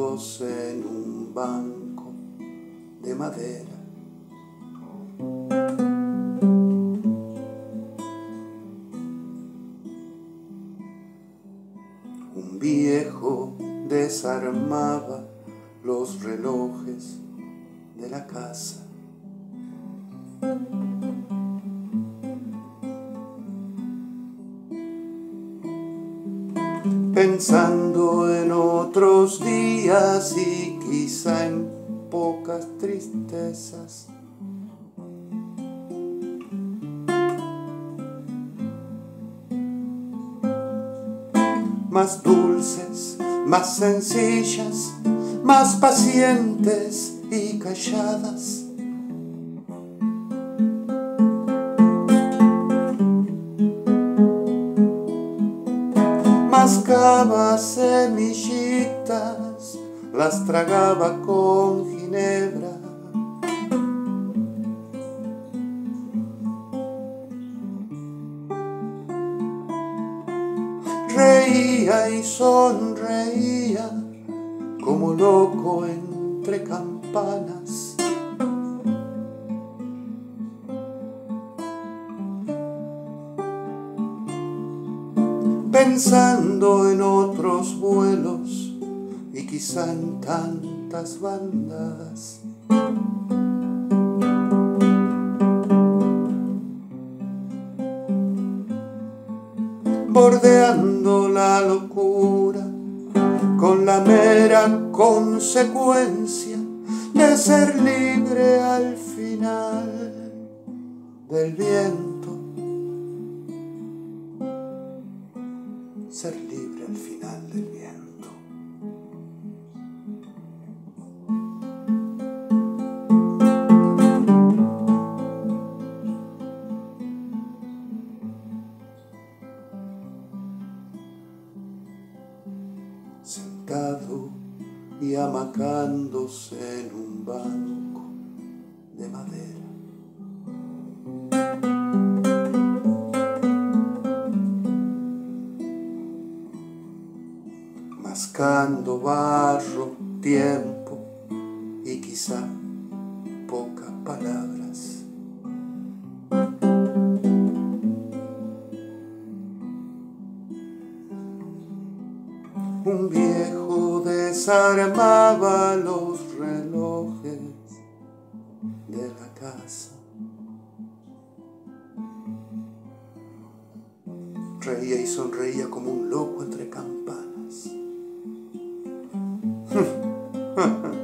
amacandándose en un banco de madera. Un viejo desarmaba los relojes de la casa. Pensando en otros días y quizá en pocas tristezas. Más dulces, más sencillas, más pacientes y calladas. Mascaba semillitas, las tragaba con ginebra. Reía y sonreía como loco entre campanas. Pensando en otros vuelos y quizá en tantas bandadas. Bordeando la locura con la mera consecuencia de ser libre al final del viento. Ser libre al final del viento. Sentado y amacándose en un banco de madera. Mascando barro, tiempo y quizá pocas palabras. Un viejo desarmaba los relojes de la casa. Reía y sonreía como un loco entre campanas.